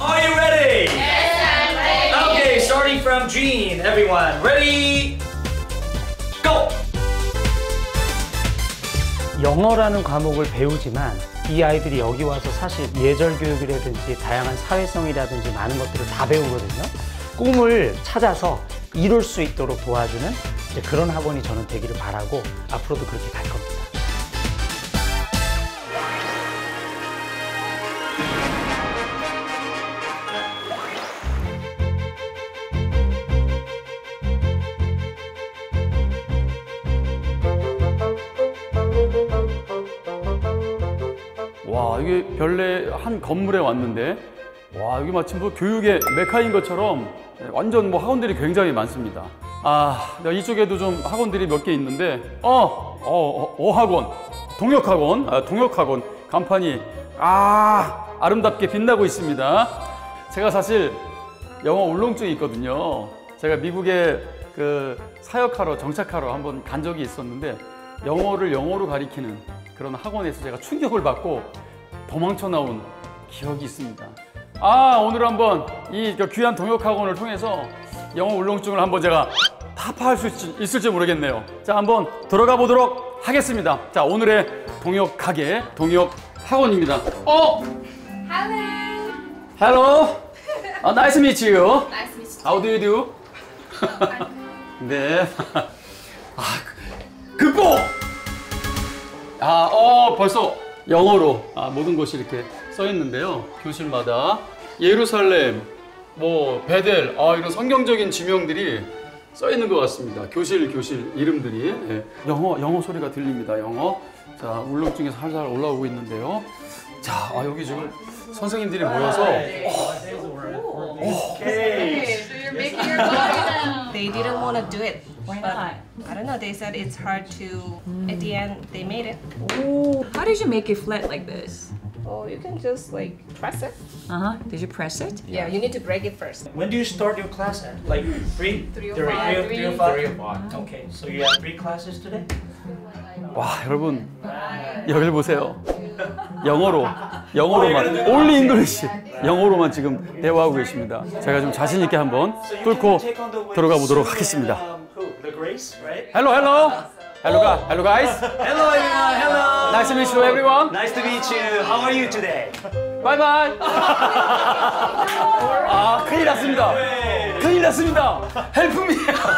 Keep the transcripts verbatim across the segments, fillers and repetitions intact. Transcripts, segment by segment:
Are you ready? Yes, I'm ready. Okay, starting from Jean. Everyone, ready? Go! 영어라는 과목을 배우지만 이 아이들이 여기 와서 사실 예절 교육이라든지 다양한 사회성이라든지 많은 것들을 다 배우거든요. 꿈을 찾아서 이룰 수 있도록 도와주는 이제 그런 학원이 저는 되기를 바라고 앞으로도 그렇게 갈 겁니다. 와, 이게 별내 한 건물에 왔는데 와, 여기 마침 뭐 교육의 메카인 것처럼 완전 뭐 학원들이 굉장히 많습니다. 아, 이쪽에도 좀 학원들이 몇 개 있는데 어, 어, 어, 어학원, 동역학원, 아, 동역학원 간판이 아, 아름답게 빛나고 있습니다. 제가 사실 영어 울렁증이 있거든요. 제가 미국에 그 사역하러, 정착하러 한번 간 적이 있었는데 영어를 영어로 가리키는 그런 학원에서 제가 충격을 받고 도망쳐 나온 기억이 있습니다. 아, 오늘 한번 이 귀한 동역학원을 통해서 영어 울렁증을 한번 제가 타파할 수 있을지 모르겠네요. 자, 한번 들어가 보도록 하겠습니다. 자, 오늘의 동역가게 동역학원입니다. 어? Hello. Hello. Uh, nice to meet you. Nice to meet you. How do you do? 네. 아, 극복! 아, 어, 벌써 영어로 아, 모든 것이 이렇게 써 있는데요. 교실마다 예루살렘, 뭐 베델, 아, 이런 성경적인 지명들이 써 있는 것 같습니다. 교실, 교실 이름들이. 예. 영어, 영어 소리가 들립니다. 영어. 자, 울렁증이 살살 올라오고 있는데요. 자, 아, 여기 지금 선생님들이 모여서. Okay. So you're making your body now. They didn't want to do it. Why but not? I don't know. They said it's hard to. At the end, they made it. Oh, how did you make it flat like this? Oh, you can just like press it. Uh huh. Did you press it? Yeah, you need to break it first. When do you start your class at? Like three? Three or Three, five. three, or five? Three or five. Okay, so you have three classes today? 와, 여러분 여기를 보세요. 영어로, 영어로만, only English, 영어로만 지금 대화하고 계십니다. 제가 좀 자신 있게 한번 뚫고 들어가 보도록 하겠습니다. The Grace, right? Hello, hello, hello, guys. Hello, guys. Hello, everyone. Hello. Nice to meet you, everyone. Nice to meet you. How are you today? Bye, bye. 아, 큰일 났습니다. 큰일 났습니다. Help me.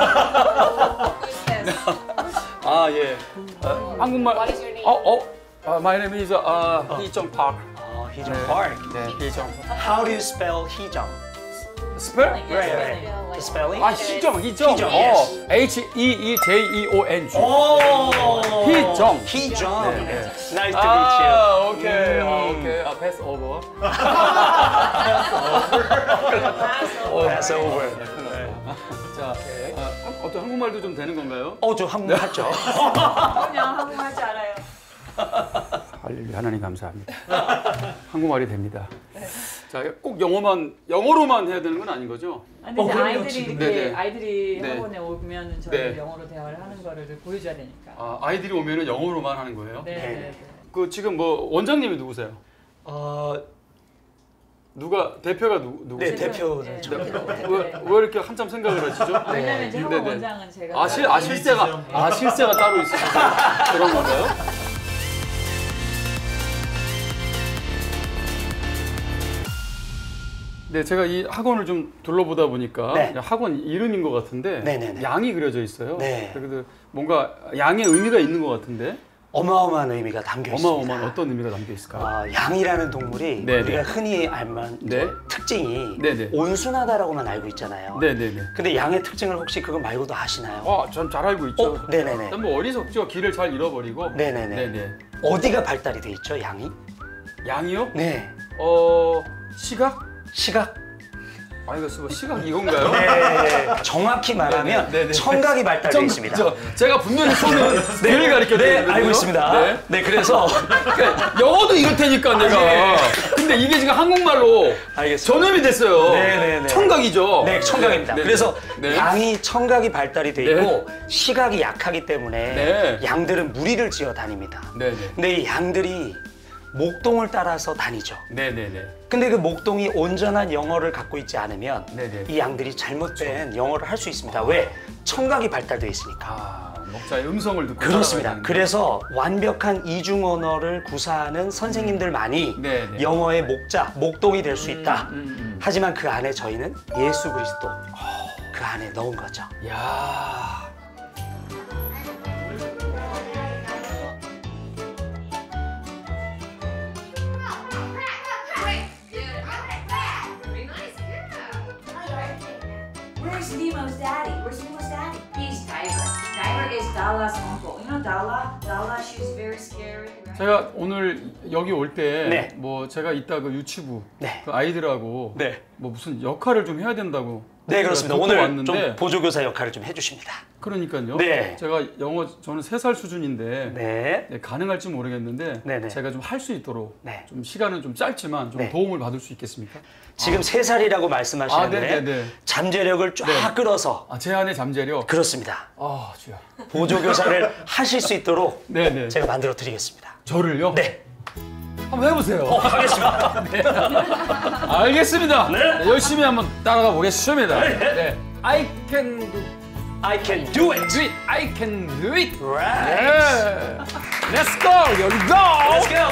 아, 예. 어, 한국말. What is your name? 어, 어. Uh, my name is uh, Hee-jung Park. Oh, Heejong Park. 네, Hee-jung. How do you spell Heejong? Spell? Right, right. The spelling? 아, 희정, 희정. 희정, 어, yes. H E E J E O N G. Oh. 희정. Heejong. 네, 네. Nice to meet 아, you. 오케이, 음. 아, 오케이. 아, pass over. Pass over. 자, 아, 한- 어떤 한국말도 좀 되는 건가요? 어, 저 한국 하죠. 그냥 한국말 하지 않아요. 할렐루야, 하나님 감사합니다. 한국말이 됩니다. 자, 꼭 영어만 영어로만 해야 되는 건 아닌 거죠? 아니, 근데 어, 그럼요, 아이들이 지금. 이렇게 네네. 아이들이 네. 학원에 오면 저희 네. 영어로 대화를 하는 거를 보여줘야 되니까. 아, 아이들이 오면은 영어로만 하는 거예요? 네. 네. 네. 그 지금 뭐 원장님이 누구세요? 어, 누가 대표가 누 누구세요? 네, 대표는 네. 저. 왜, 왜 이렇게 한참 생각을 하시죠? 왜냐면 이제 학원 네네. 원장은 제가 아, 실, 아 실세가 아 실세가 따로 있으시죠? 그런 건가요? 네, 제가 이 학원을 좀 둘러보다 보니까 네. 학원 이름인 것 같은데 네네네. 양이 그려져 있어요. 네. 그래도 뭔가 양의 의미가 있는 것 같은데 어마어마한 의미가 담겨 있습니다. 어마어마한 어떤 의미가 담겨 있을까요? 아, 양이라는 동물이 네네. 우리가 흔히 알만 네. 특징이 네네. 온순하다라고만 알고 있잖아요. 네네네. 근데 양의 특징을 혹시 그거 말고도 아시나요? 아, 전 잘 알고 있죠. 어, 네네네. 난 뭐 어리석죠. 길을 잘 잃어버리고. 네네네. 네네. 어디가 발달이 돼 있죠, 양이? 양이요? 네. 어, 시각? 시각? 아, 이거 뭐 시각 이건가요? 네. 정확히 말하면 네네. 네네. 청각이 발달되어 좀, 있습니다. 저, 제가 분명히 손은 뇌를 가리켜 네, 드리거든요. 알고 있습니다. 네. 네, 그래서 그러니까 영어도 이럴 테니까 내가. 네. 근데 이게 지금 한국말로 알겠습니다. 전염이 됐어요. 네네네. 청각이죠. 네, 청각입니다. 네, 네. 그래서 네. 양이 청각이 발달이 돼 있고 시각이 약하기 때문에 네. 양들은 무리를 지어 다닙니다. 네네. 근데 이 양들이 목동을 따라서 다니죠. 네네네. 근데 그 목동이 온전한 영어를 갖고 있지 않으면 네네. 이 양들이 잘못된 영어를 할 수 있습니다. 왜? 청각이 발달되어 있으니까. 아, 목자의 음성을 듣고 그렇습니다. 살아가야 되는데. 그래서 완벽한 이중 언어를 구사하는 선생님들만이 네, 네. 영어의 목자, 목동이 될 수 있다. 음, 음. 하지만 그 안에 저희는 예수 그리스도 그 안에 넣은 거죠. 야. Where's Nemo's daddy? Where's Nemo's daddy? He's Diver. Diver is Dalla's uncle. You know Dalla? Dalla, she's very scary. Right? 제가 오늘 여기 올 때 네. 뭐 제가 이따 그 유치부 네. 그 아이들하고 네. 뭐 무슨 역할을 좀 해야 된다고 네, 그렇습니다. 듣고 오늘 왔는데 좀 보조교사 역할을 좀 해주십니다. 그러니까요. 네. 제가 영어 저는 세 살 수준인데 네. 네, 가능할지 모르겠는데 네네. 제가 좀 할 수 있도록 네. 좀 시간은 좀 짧지만 좀 네. 도움을 받을 수 있겠습니까? 지금 세 살이라고 말씀하시는데 아, 네네네. 잠재력을 쫙 네. 끌어서 아, 제 안의 잠재력. 그렇습니다. 아, 주야. 보조교사를 하실 수 있도록 네네. 제가 만들어 드리겠습니다. 저를요? 네. 한번 해보세요. 하겠습니다. 네. 알겠습니다. 네, 열심히 한번 따라가 보겠습니다. 네. I can do I can do it. it. I can do it. Right. 네. Let's go. Here we go. Let's go.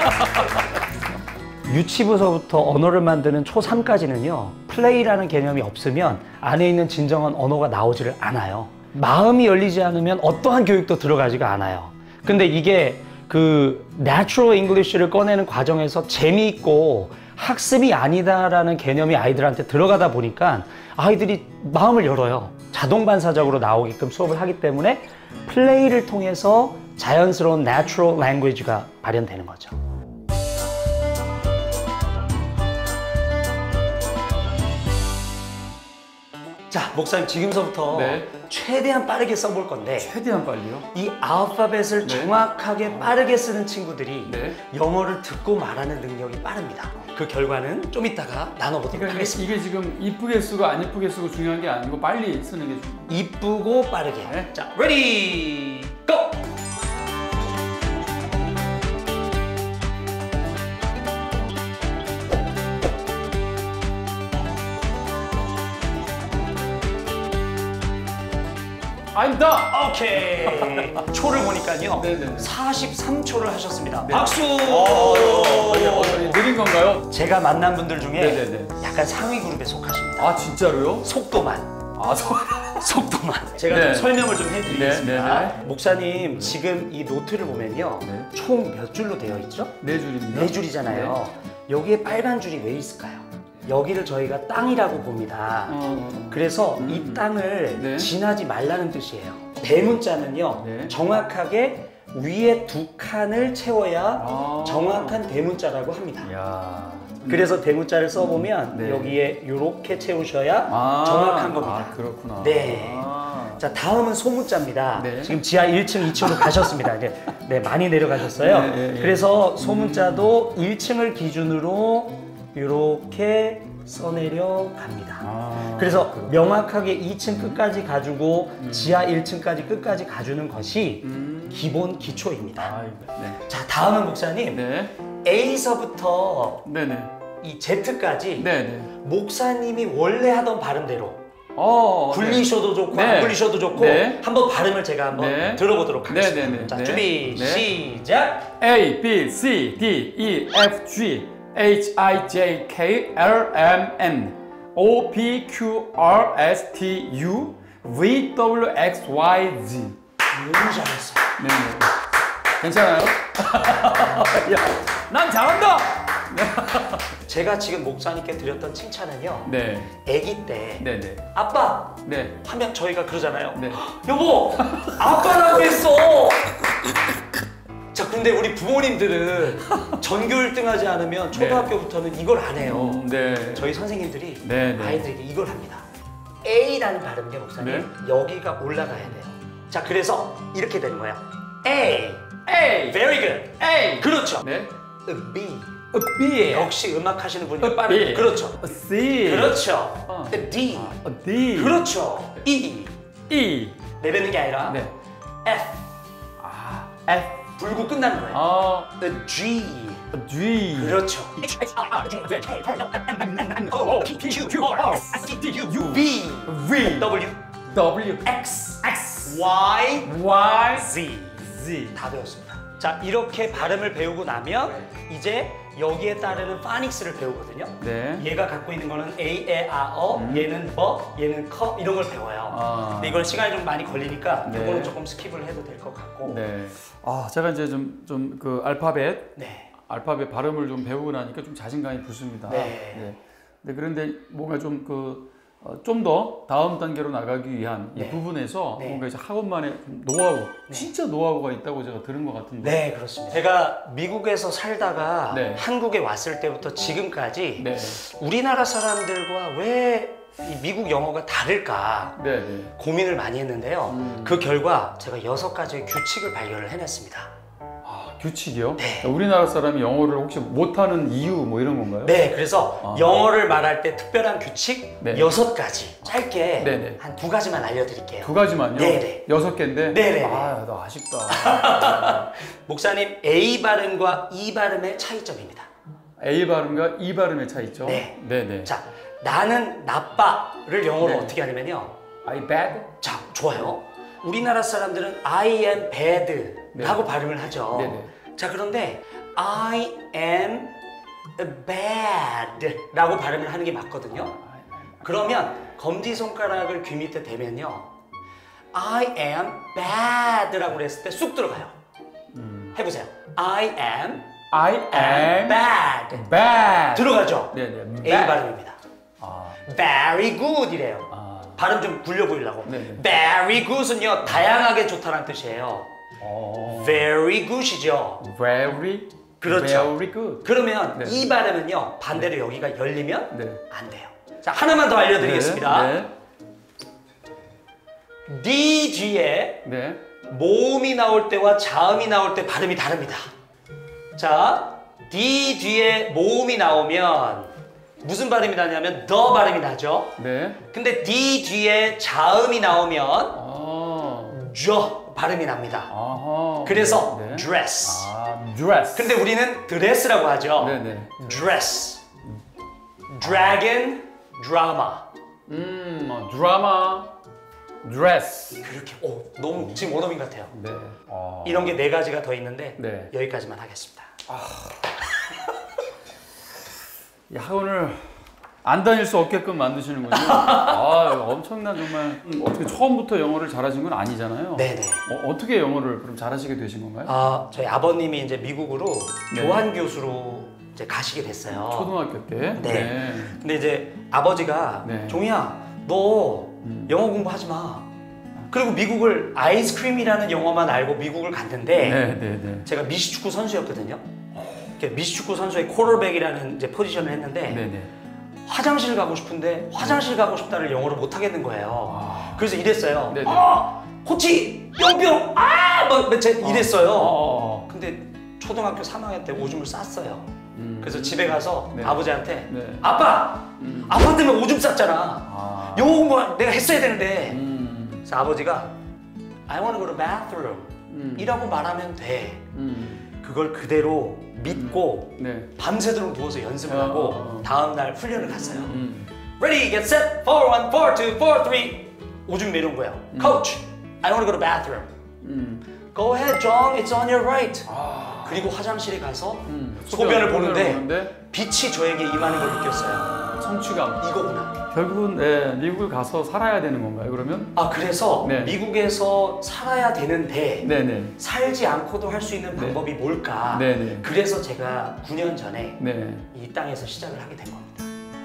유치부서부터 언어를 만드는 초삼까지는요 플레이라는 개념이 없으면 안에 있는 진정한 언어가 나오지를 않아요. 마음이 열리지 않으면 어떠한 교육도 들어가지가 않아요. 근데 이게 그 Natural English를 꺼내는 과정에서 재미있고 학습이 아니다라는 개념이 아이들한테 들어가다 보니까 아이들이 마음을 열어요. 자동 반사적으로 나오게끔 수업을 하기 때문에 플레이를 통해서 자연스러운 Natural Language가 발현되는 거죠. 자, 목사님 지금서부터 네. 최대한 빠르게 써볼 건데 최대한 빨리요. 이 알파벳을 네. 정확하게 빠르게 쓰는 친구들이 네. 영어를 듣고 말하는 능력이 빠릅니다. 그 결과는 좀 이따가 나눠보도록 그러니까 이게, 하겠습니다. 이게 지금 이쁘게 쓰고 안 이쁘게 쓰고 중요한 게 아니고 빨리 쓰는 게 중요해요. 이쁘고 빠르게. 네. 자, ready, go! I'm done. 오케이. 초를 보니까요. 네네네. 사십삼 초를 하셨습니다. 네. 박수! 어, 어, 느린 건가요? 제가 만난 분들 중에 네네네. 약간 상위 그룹에 속하십니다. 아, 진짜로요? 속도만. 아, 소... 속도만. 제가 네. 좀 설명을 좀 해드리겠습니다. 네, 네, 네. 목사님, 지금 이 노트를 보면요. 네. 총 몇 줄로 되어 있죠? 네 줄입니다. 네 줄이잖아요. 여기에 빨간 줄이 왜 있을까요? 여기를 저희가 땅이라고 봅니다. 어... 그래서 이 땅을 네. 지나지 말라는 뜻이에요. 대문자는요, 네. 정확하게 위에 두 칸을 채워야 아. 정확한 대문자라고 합니다. 야. 그래서 대문자를 써보면 네. 여기에 이렇게 채우셔야 아, 정확한 겁니다. 아, 그렇구나. 네. 아. 자, 다음은 소문자입니다. 네. 지금 지하 일 층, 이 층으로 가셨습니다. 이제 네, 많이 내려가셨어요. 네, 네, 네. 그래서 소문자도 일 층을 기준으로 이렇게 써내려 갑니다. 아, 그래서 그렇구나. 명확하게 이 층 끝까지 가지고 지하 일 층까지 끝까지 가주는 것이 음. 기본 기초입니다. 아, 네. 자, 다음은 목사님, 네. A서부터 네네. 이 Z까지 네네. 목사님이 원래 하던 발음대로 어. 굴리셔도 좋고 네. 안 굴리셔도 좋고 네. 한번 발음을 제가 한번 네. 들어보도록 하겠습니다. 네네네. 자, 네. 준비 네. 시작. A, B, C, D, E, F, G, H, I, J, K, L, M, N, O, P, Q, R, S, T, U, V, W, X, Y, Z. 너무 잘했어요. 네네. 괜찮아요? 야, 난 잘한다! 제가 지금 목사님께 드렸던 칭찬은요. 네. 아기 때 네네. 아빠 네. 하면 저희가 그러잖아요. 네. 여보, 아빠라고 했어. 자, 근데 우리 부모님들은 전교 일 등 하지 않으면 초등학교부터는 이걸 안 해요. 음, 네. 저희 선생님들이 네, 네. 아이들에게 이걸 합니다. A라는 발음이요, 목사님. 네. 여기가 올라가야 돼요. 자, 그래서 이렇게 되는 거예요. A. A, Very good. A. 그렇죠. 네. B. B. 역시 음악 하시는 분이 B. 빠르게. 그렇죠. C. 그렇죠. 어. D. 아, D. 그렇죠. E. E. 내뱉는 게 아니라 네. F. 아, F. 불고 끝나는 거예요. 아, The G. G. 그렇죠. B. V. W. W. X. X. Y. Y. Z. Z. 다 배웠습니다. 자, 이렇게 발음을 배우고 나면 이제 여기에 따르는 파닉스를 배우거든요. 네. 얘가 갖고 있는 거는 A, 에, 아, 어, 얘는 뭐, 얘는 커 이런 걸 배워요. 아. 근데 이건 시간이 좀 많이 걸리니까 네. 이거는 조금 스킵을 해도 될 것 같고. 네. 아, 제가 이제 좀 좀 그 알파벳 네. 알파벳 발음을 좀 배우고 나니까 좀 자신감이 붙습니다. 네. 네, 그런데 뭔가 좀 그 좀 더 다음 단계로 나가기 위한 네. 이 부분에서 네. 뭔가 이제 학원만의 좀 노하우, 진짜 노하우가 있다고 제가 들은 것 같은데. 네, 그렇습니다. 제가 미국에서 살다가 네. 한국에 왔을 때부터 지금까지 네. 우리나라 사람들과 왜 이 미국 영어가 다를까 네, 네. 고민을 많이 했는데요. 음. 그 결과 제가 여섯 가지의 규칙을 발견을 해냈습니다. 아, 규칙이요? 네. 우리나라 사람이 영어를 혹시 못하는 이유 뭐 이런 건가요? 네, 그래서 아. 영어를 말할 때 특별한 규칙 네. 여섯 가지 짧게 네네. 한 두 가지만 알려드릴게요. 두 가지만요? 네네. 여섯 개인데? 네네네. 아, 나 아쉽다. 목사님, A 발음과 E 발음의 차이점입니다. A 발음과 E 발음의 차이죠? 네. 네네. 자, 나는 나빠를 영어로 네. 어떻게 하냐면요. I bad? 자, 좋아요. 우리나라 사람들은 I am bad 라고 발음을 하죠. 네네. 자, 그런데 I am bad 라고 발음을 하는 게 맞거든요. 그러면 검지손가락을 귀 밑에 대면요. I am bad 라고 그랬을 때 쑥 들어가요. 음. 해보세요. I am I am bad. bad. 들어가죠? 네네. A bad. 발음입니다. 아, Very good 이래요. 아. 발음 좀 굴려 보이려고. 네네. Very good은요, 다양하게 좋다는 뜻이에요. 어. Very good이죠. Very. 그렇죠. Very good. 그러면 네. 이 발음은요, 반대로 여기가 열리면 네. 안 돼요. 자, 하나만 더 알려드리겠습니다. 네. D 뒤에 네. 모음이 나올 때와 자음이 나올 때 발음이 다릅니다. 자, D 뒤에 모음이 나오면 무슨 발음이 나냐면 the 발음이 나죠. 네. 근데 D 뒤에 자음이 나오면 아. 저 발음이 납니다. 아하. 그래서 네. dress. 아, dress. 근데 우리는 드레스라고 하죠. 네네. dress. dragon, drama. 음, 어, 드라마, dress. 그렇게 오, 너무 지금 원어민 같아요. 네. 어. 이런 게 네 가지가 더 있는데 네. 여기까지만 하겠습니다. 이 학원을 안 다닐 수 없게끔 만드시는군요. 아, 엄청난 정말 음, 어떻게 처음부터 영어를 잘하신 건 아니잖아요. 네네. 어, 어떻게 영어를 그럼 잘하시게 되신 건가요? 아, 저희 아버님이 이제 미국으로 네. 교환 교수로 이제 가시게 됐어요. 초등학교 때. 네. 근데 이제 아버지가 네. 종이야, 너 음. 영어 공부하지 마. 그리고 미국을 아이스크림이라는 영어만 알고 미국을 갔는데 네, 네, 네. 제가 미식축구 선수였거든요. 이렇게 미식축구 선수의 쿼터백이라는 이제 포지션을 했는데 네, 네. 화장실 가고 싶은데 화장실 가고 싶다를 영어로 못 하겠는 거예요. 아. 그래서 이랬어요. 네네. 아, 코치 뿅뿅 아, 뭐 제- 이랬어요. 어. 근데 초등학교 삼 학년 때 오줌을 쌌어요. 음. 그래서 집에 가서 네. 아버지한테 네. 아빠, 음. 아빠 때문에 오줌 쌌잖아. 아. 영어 공부 내가 했어야 되는데. 음. 그래서 아버지가 I want to go to bathroom 음. 이라고 말하면 돼. 음. 그걸 그대로 믿고 네. 밤새도록 누워서 연습을 어, 하고 어, 어. 다음 날 훈련을 갔어요. 음. Ready, get set, four, one, four, two, four, three. 오줌 내려온 거예요. Coach, I want to go to bathroom. 음. Go ahead, John. It's on your right. 아. 그리고 화장실에 가서 음. 소변을 보는데 보는데 빛이 저에게 임하는 걸 느꼈어요. 성취감. 이거구나. 결국은 네, 미국을 가서 살아야 되는 건가요? 그러면? 아, 그래서 네. 미국에서 살아야 되는데 네네. 살지 않고도 할 수 있는 네. 방법이 뭘까? 네네. 그래서 제가 구 년 전에 네. 이 땅에서 시작을 하게 된 겁니다.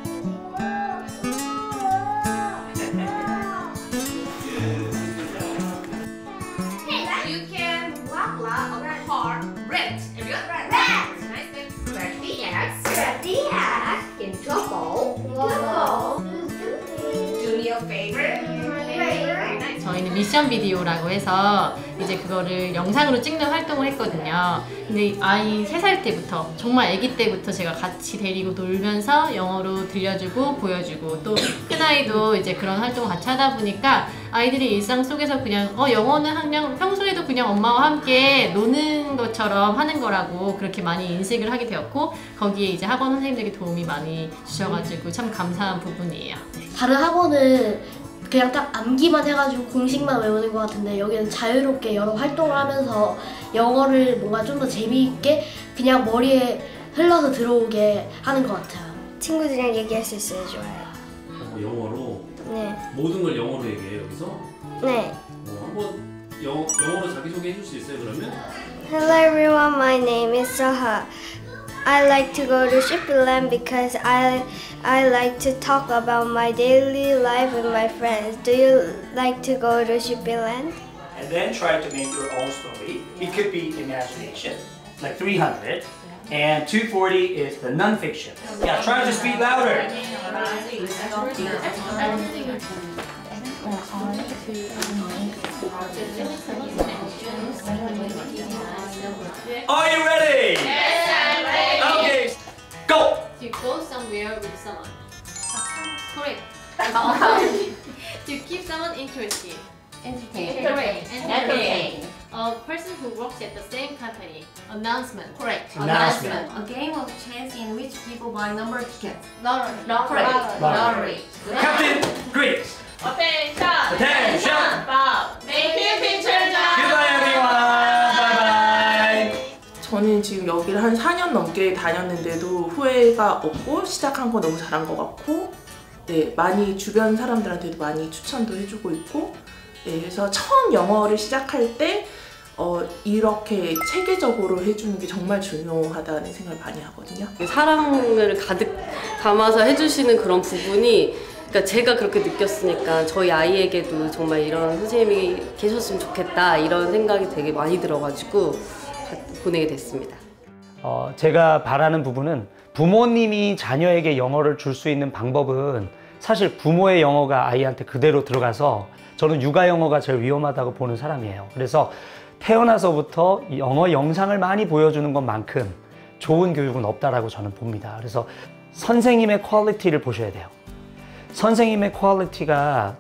You can blah blah or hard red. Have you got red? Nice thing. Spread the eggs. Spread the eggs into a bowl. Into a bowl. Do your favorite. Very nice. 저희는 미션 비디오라고 해서 이제 그거를 영상으로 찍는 활동을 했거든요. 근데 아이 세 살 때부터 정말 아기 때부터 제가 같이 데리고 놀면서 영어로 들려주고 보여주고 또 큰아이도 이제 그런 활동을 같이 하다 보니까 아이들이 일상 속에서 그냥 어 영어는 그냥 평소에도 그냥 엄마와 함께 노는 것처럼 하는 거라고 그렇게 많이 인식을 하게 되었고 거기에 이제 학원 선생님들에게 도움이 많이 주셔가지고 참 감사한 부분이에요. 다른 학원은 그냥 딱 암기만 해가지고 공식만 외우는 것 같은데 여기는 자유롭게 여러 활동을 하면서 영어를 뭔가 좀 더 재미있게 그냥 머리에 흘러서 들어오게 하는 것 같아요. 친구들이랑 얘기할 수 있어요. 좋아요. 어, 영어로? 네. 모든 걸 영어로 얘기해요 여기서? 네. 어, 한번 영어, 영어로 자기소개 해줄 수 있어요 그러면? Hello everyone, my name is Saha. I like to go to Shippyland because I I like to talk about my daily life with my friends. Do you like to go to Shippyland? And then try to make your own story. It could be imagination, like three hundred. And two forty is the non-fiction. Yeah, try to speak louder. Are you ready? Yes, I'm ready. Okay, go. To go somewhere with someone. Correct. To keep someone interested. Entertain. Correct. Entertain. A person who works at the same company. Announcement. Correct. Announcement. A game of chess in which people buy number tickets. Lottery. Correct. Lottery. Captain, great. Attention! Attention. Bob! Making picture now! Goodbye, everyone. Bye bye. 저는 지금 여기를 한 사 년 넘게 다녔는데도 후회가 없고 시작한 거 너무 잘한 것 같고 네, 많이 주변 사람들한테도 많이 추천도 해주고 있고 네, 그래서 처음 영어를 시작할 때 어, 이렇게 체계적으로 해주는 게 정말 중요하다는 생각을 많이 하거든요. 사랑을 가득 담아서 해주시는 그런 부분이 그러니까 제가 그렇게 느꼈으니까 저희 아이에게도 정말 이런 선생님이 계셨으면 좋겠다 이런 생각이 되게 많이 들어가지고 보내게 됐습니다. 어, 제가 바라는 부분은 부모님이 자녀에게 영어를 줄 수 있는 방법은 사실 부모의 영어가 아이한테 그대로 들어가서 저는 육아 영어가 제일 위험하다고 보는 사람이에요. 그래서 태어나서부터 영어 영상을 많이 보여주는 것만큼 좋은 교육은 없다라고 저는 봅니다. 그래서 선생님의 퀄리티를 보셔야 돼요. 선생님의 퀄리티가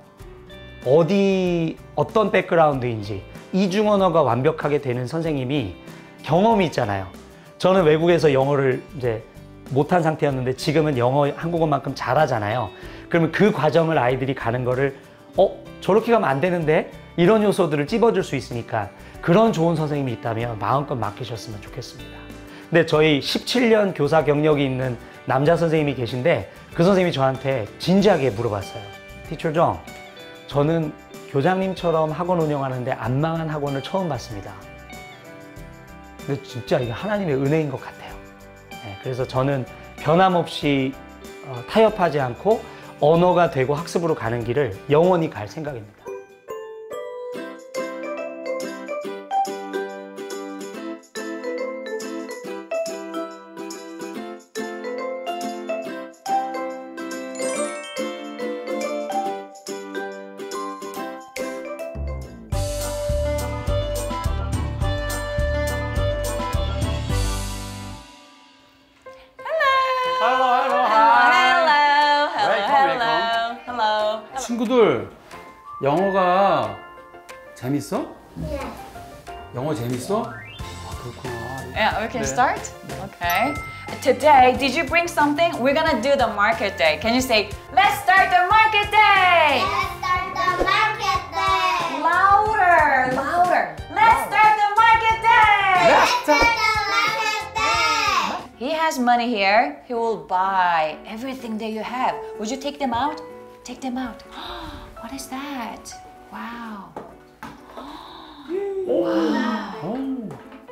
어디 어떤 백그라운드인지 이중 언어가 완벽하게 되는 선생님이 경험이 있잖아요. 저는 외국에서 영어를 이제 못한 상태였는데 지금은 영어 한국어만큼 잘하잖아요. 그러면 그 과정을 아이들이 가는 거를 어? 저렇게 가면 안 되는데? 이런 요소들을 찝어줄 수 있으니까 그런 좋은 선생님이 있다면 마음껏 맡기셨으면 좋겠습니다. 근데 저희 십칠 년 교사 경력이 있는 남자 선생님이 계신데 그 선생님이 저한테 진지하게 물어봤어요. Teacher Jung, 저는 교장님처럼 학원 운영하는데 안 망한 학원을 처음 봤습니다. 근데 진짜 이게 하나님의 은혜인 것 같아요. 네, 그래서 저는 변함없이 어, 타협하지 않고 언어가 되고 학습으로 가는 길을 영원히 갈 생각입니다. 친구들, 영어가 재밌어? 네. 영어 재밌어? 아, 그렇구나. Yeah, we can 네. start? Okay. Today, did you bring something? We're gonna do the market day. Can you say, let's start the market day? Let's start the market day. Louder, louder. Let's start the market day. Let's start the market day. He has money here. He will buy everything that you have. Would you take them out? Take them out. What is that? Wow. Wow.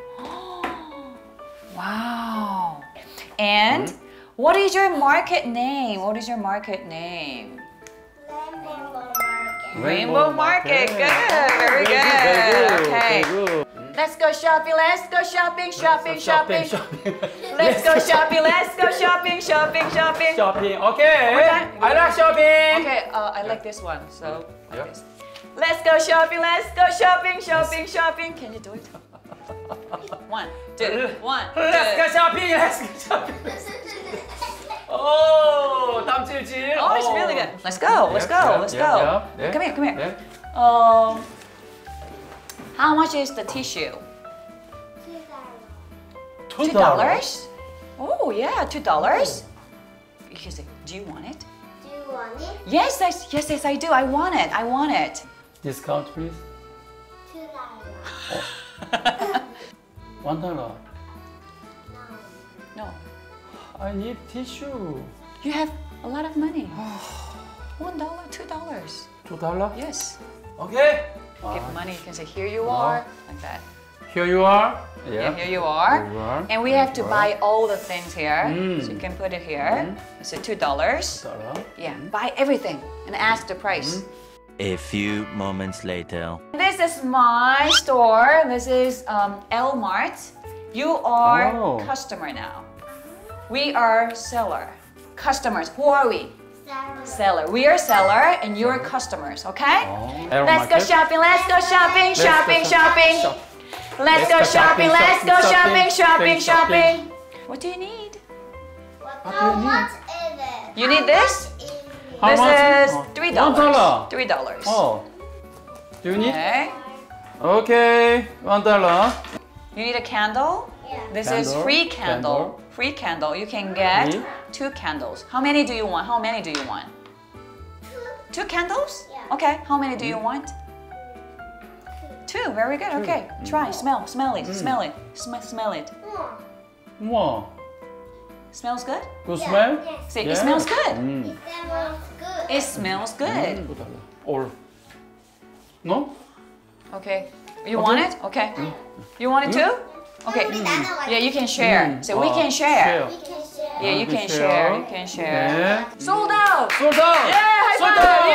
Wow. And what is your market name? What is your market name? Rainbow market. Rainbow Market. Good. Very good. Okay. Let's go shopping. Let's go shopping. Shopping. Shopping. Let's go shopping. Let's go shopping. Shopping. Shopping. Shopping. Okay. We're done. I like shopping. Okay. Uh, I like this one. So like this. Let's go shopping, let's go shopping, shopping, shopping. Can you do it? One, two, one, two. Let's go shopping, let's go shopping. 오, 땀질질. Oh, it's really good. Let's go, let's go, let's go. Come here, come here. Um, how much is the tissue? Two dollars. Oh yeah, two dollars. You say, do you want it? Do you want it? Yes, yes, yes, yes, I do. I want it. I want it. Discount, please. Two dollars. One dollar. No. I need tissue. You have a lot of money. One dollar, two dollars. Two dollar? Yes. Okay. Give money. You can say, here you are, like that. Here you are. Yeah, here you are. Here you are. And we have to buy all the things here. Mm. So you can put it here. Mm. So two dollars. Dollar. Yeah, buy everything and ask the price. A few moments later. This is my store. This is um, L Mart. You are Oh. customer now. We are seller. Customers. Who are we? Seller. Seller. We are seller and you are customers, okay? L Let's go Market. shopping, let's go shopping, Let's shopping, go shopping. shop- Let's go shopping, let's go shopping, shopping, shopping. What do you need? How much is it? You need this? How This much? is Oh. three One dollars. dollar. Three dollars. Oh. Do you need? Okay. Okay. One dollar. You need a candle? Yeah. This is Candle, free candle. candle. Free candle. You can get Free. two candles. How many do you want? How many do you want? Two candles? Yeah. Okay. How many do you want? Two. Very good. Okay. Try. Smell. Smell it. Smell it. Sm- smell it. Wow. Smells good? Good Yeah. smell? Yes. See, Yeah. it smells good. Mm. It smells good. It smells good. two dollar. Or no? Okay. You want it? Okay. You want it too? Okay. 우리 나눠 Yeah, you can share. Mm. So we 아, can share. We can share. Yeah, you can can share. share. You can share. 네. Sold out. Sold out. Yeah, high Sold five. out.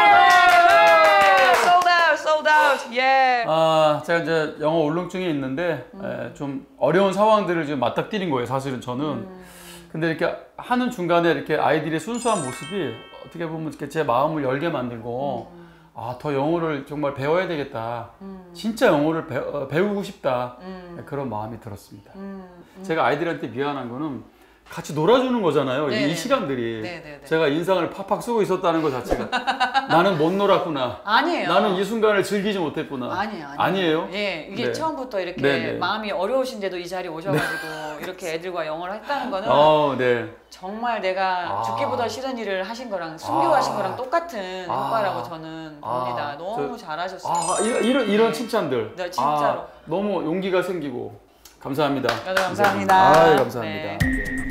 Yeah. Sold out. Sold out. Yeah. 아, 제가 이제 영어 울렁증이 있는데 에, 좀 어려운 상황들을 지금 맞닥뜨린 거예요, 사실은 저는. 근데 이렇게 하는 중간에 이렇게 아이들의 순수한 모습이 어떻게 보면 이렇게 제 마음을 열게 만들고 아, 더 영어를 정말 배워야 되겠다. 진짜 영어를 배, 어, 배우고 싶다. 그런 마음이 들었습니다. 제가 아이들한테 미안한 거는 같이 놀아주는 거잖아요. 이 네네. 시간들이. 네네네. 제가 인상을 팍팍 쓰고 있었다는 것 자체가 나는 못 놀았구나. 아니에요. 나는 이 순간을 즐기지 못했구나. 아니에요. 아니에요. 아니에요? 예, 이게 네. 처음부터 이렇게 네네. 마음이 어려우신데도 이 자리에 오셔가지고 이렇게 애들과 영어를 했다는 거는 어, 네. 정말 내가 아. 죽기보다 싫은 일을 하신 거랑 순교하신 아. 거랑 똑같은 아. 효과라고 저는 봅니다. 아, 너무 저- 잘하셨어요. 아, 이런, 이런, 이런 네. 칭찬들. 네, 진짜로. 아, 너무 용기가 생기고. 감사합니다. 네, 감사합니다. 아, 감사합니다. 네.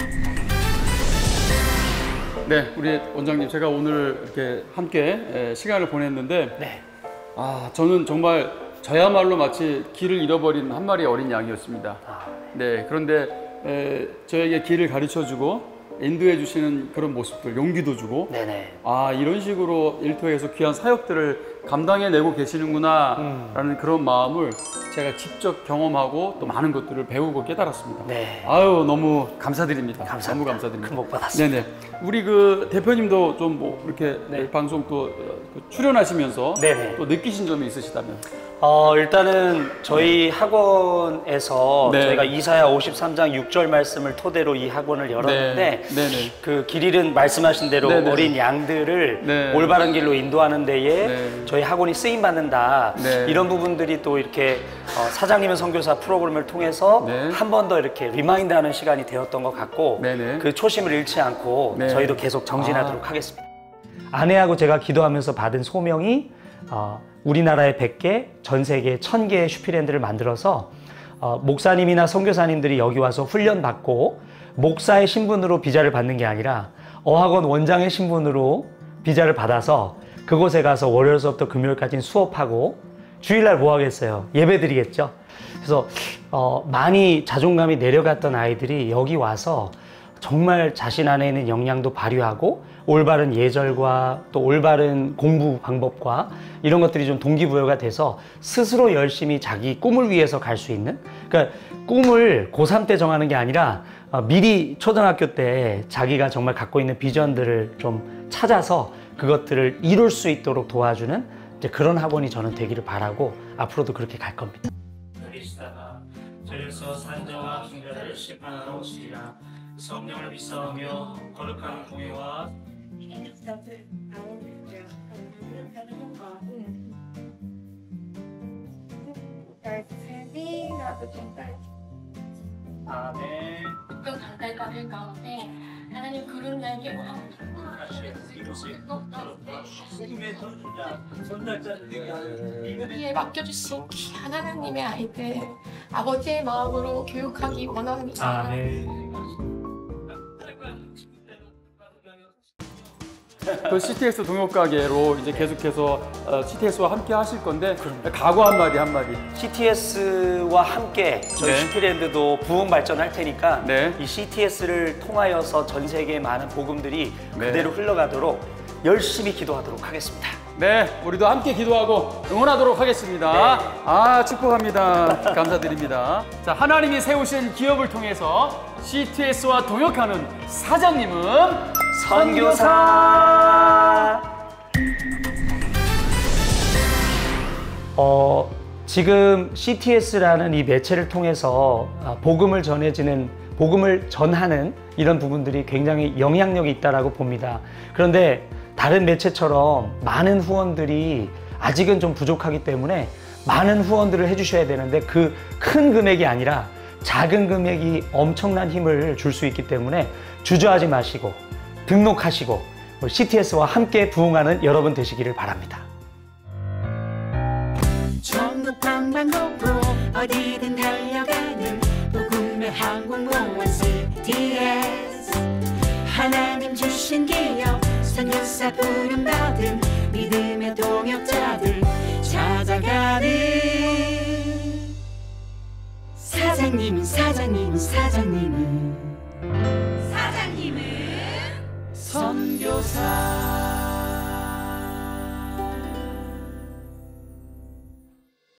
네, 우리 원장님, 제가 오늘 이렇게 함께 에, 시간을 보냈는데, 네. 아, 저는 정말 저야말로 마치 길을 잃어버린 한 마리의 어린 양이었습니다. 네, 그런데 에, 저에게 길을 가르쳐주고 인도해 주시는 그런 모습들, 용기도 주고, 네네. 아, 이런 식으로 일터에서 귀한 사역들을 감당해내고 계시는구나 음. 라는 그런 마음을 제가 직접 경험하고 또 많은 것들을 배우고 깨달았습니다. 네. 아유, 너무 감사드립니다. 감사합니다. 너무 감사드립니다. 큰 복 받았습니다. 네네. 우리 그 대표님도 좀 뭐 이렇게 네. 방송 또 어, 그 출연하시면서 네네. 또 느끼신 점이 있으시다면. 어, 일단은 저희 학원에서 네. 저희가 이사야 오십삼 장 육 절 말씀을 토대로 이 학원을 열었는데 네. 네네. 그 길 잃은 말씀하신 대로 네네. 어린 양들을 네. 올바른 길로 인도하는 데에 네. 저희 학원이 쓰임 받는다. 네. 이런 부분들이 또 이렇게 어, 사장님은 선교사 프로그램을 통해서 네. 한 번 더 이렇게 리마인드하는 시간이 되었던 것 같고 네네. 그 초심을 잃지 않고 네. 저희도 계속 정진하도록 아. 하겠습니다. 아내하고 제가 기도하면서 받은 소명이 어, 우리나라에 백 개, 전 세계에 천 개의 슈피랜드를 만들어서 어, 목사님이나 선교사님들이 여기 와서 훈련받고 목사의 신분으로 비자를 받는 게 아니라 어학원 원장의 신분으로 비자를 받아서 그곳에 가서 월요일서부터 금요일까지는 수업하고 주일날 뭐 하겠어요? 예배 드리겠죠? 그래서 어, 많이 자존감이 내려갔던 아이들이 여기 와서 정말 자신 안에 있는 역량도 발휘하고 올바른 예절과 또 올바른 공부 방법과 이런 것들이 좀 동기부여가 돼서 스스로 열심히 자기 꿈을 위해서 갈 수 있는, 그러니까 꿈을 고삼 때 정하는 게 아니라 어, 미리 초등학교 때 자기가 정말 갖고 있는 비전들을 좀 찾아서 그것들을 이룰 수 있도록 도와주는 이제 그런 학원이 저는 되기를 바라고 앞으로도 그렇게 갈 겁니다. 계시다가 저리서 산자와 중자를 심판하러 오시리라. 성령을 믿사오며 거룩한 공예와 아멘. 또 달달가는 가운데 하나님 구름 날개와 우리에 맡겨주신 귀한 하나님의 아이들 아버지의 마음으로 교육하기 원합니다. 아멘. 그 씨티에스 동역가게로 이제 계속해서 어, 씨티에스와 함께 하실 건데 각오 한마디 한마디. 씨티에스와 함께 저희 네. 시티랜드도 부흥 발전할 테니까 네. 이 씨티에스를 통하여서 전 세계의 많은 복음들이 네. 그대로 흘러가도록 열심히 기도하도록 하겠습니다. 네, 우리도 함께 기도하고 응원하도록 하겠습니다. 네. 아, 축복합니다. 감사드립니다. 자, 하나님이 세우신 기업을 통해서 씨티에스와 동역하는 사장님은 선교사. 어, 지금 씨티에스라는 이 매체를 통해서 복음을 전해지는, 복음을 전하는 이런 부분들이 굉장히 영향력이 있다라고 봅니다. 그런데 다른 매체처럼 많은 후원들이 아직은 좀 부족하기 때문에 많은 후원들을 해주셔야 되는데 그 큰 금액이 아니라 작은 금액이 엄청난 힘을 줄 수 있기 때문에 주저하지 마시고 등록하시고 씨티에스와 함께 부흥하는 여러분 되시기를 바랍니다. 전국 방방곡곡 어디든 달려가는 복음의 항공모원 씨티에스 하나님 주신 기업 선교사 부름받은 믿음의 동역자들 찾아가는 사장님은 사장님은 사장님은 사장님은 선교사